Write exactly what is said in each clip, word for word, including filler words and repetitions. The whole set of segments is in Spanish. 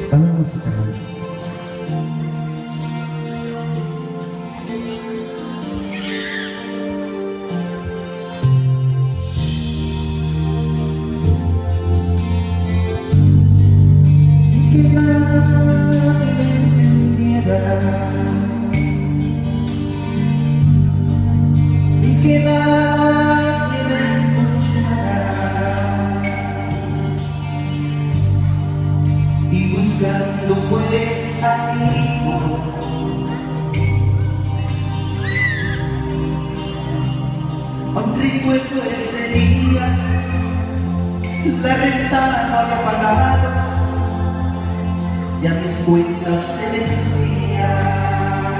Dame música, hermano. Si que nadie me entendiera, si que nadie me escuchara, y buscando buen amigo, un recuerdo ese día, la renta no había pagado, ya mis cuentas se vencían.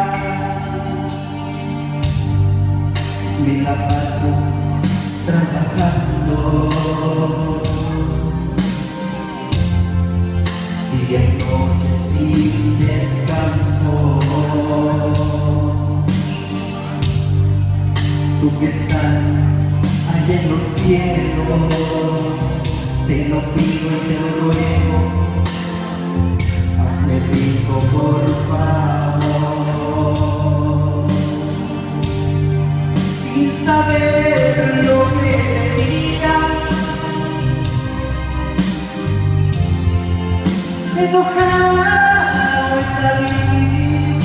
Me la paso trabajando día y noche sin descanso. Tú que estás allá en los cielos, te lo pido y te lo ruego, hazme rico por favor. Sin saber lo que tenía, enojado y salí.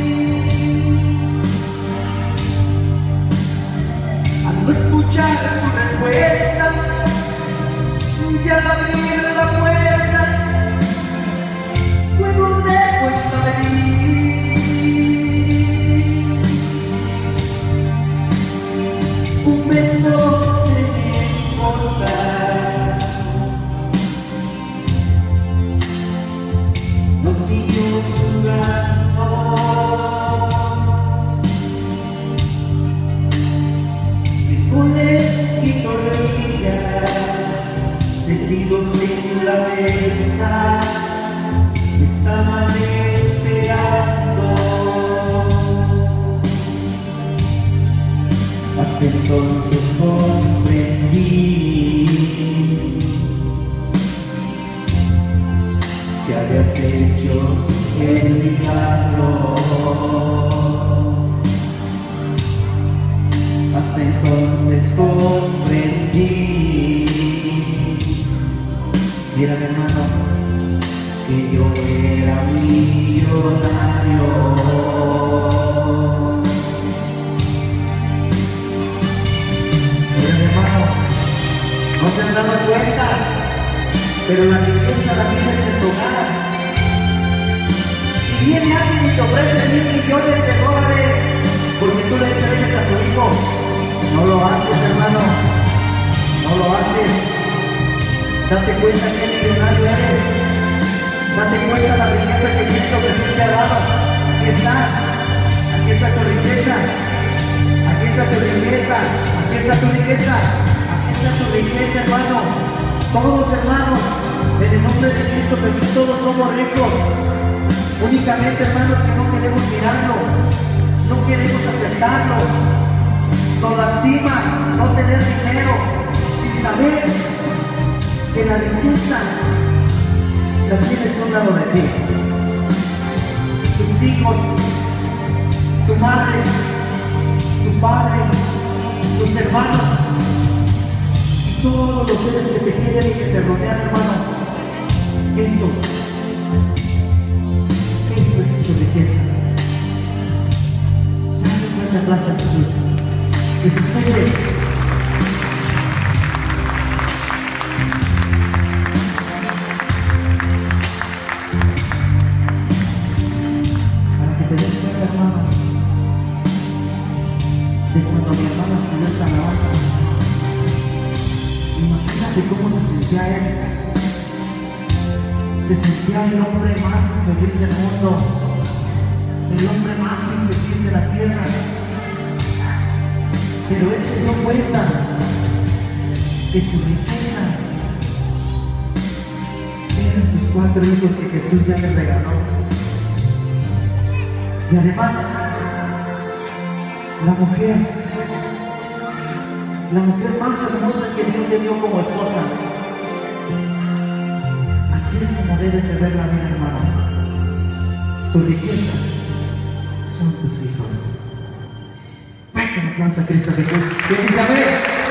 Al no escuchar su respuesta y al abrir la puerta, fue donde cuenta venir. Un beso de mi esposa, los niños jugando, frijoles y tortillas servidos en la mesa, me estaban esperando. Hasta entonces comprendí que habías hecho el milagro. Hasta entonces comprendí, mira mi hermano, que yo era millonario. Mira mi hermano, no te has dado cuenta, pero la riqueza la tienes en tu hogar. Si viene alguien y te ofrece mil millones de dólares porque tú le entregues a tu hijo, no lo haces, hermano, no lo haces. Date cuenta que millonario eres, date cuenta de la riqueza que Cristo Jesús te ha dado. Aquí está, aquí está tu riqueza, aquí está tu riqueza, aquí está tu riqueza, aquí está tu riqueza, hermano. Todos, hermanos, en el nombre de Cristo Jesús, todos somos ricos. Únicamente, hermanos, que no queremos mirarlo, no queremos aceptarlo. Nos lastima no tener dinero, sin saber que la riqueza la tienes a un lado de ti. Tus hijos, tu madre, tu padre, tus hermanos, todos los seres que te quieren y que te rodean, hermano. Eso, eso es tu riqueza. Dale un fuerte aplauso a Jesús. Que se escuche. Para que te des cuenta, hermano, de cuando mi hermano estudió esta alabanza. Imagínate cómo se sentía él. Se sentía el hombre más infeliz del mundo, el hombre más infeliz de la tierra. Pero él se dio cuenta que su riqueza eran sus cuatro hijos que Jesús ya le regaló. Y además, la mujer, la mujer más hermosa que Dios le dio como esposa. Así es como como debes de ver la vida, hermano. Tu riqueza son tus hijos. Fuerte un aplauso a Cristo Jesús. ¿Quién dice amén?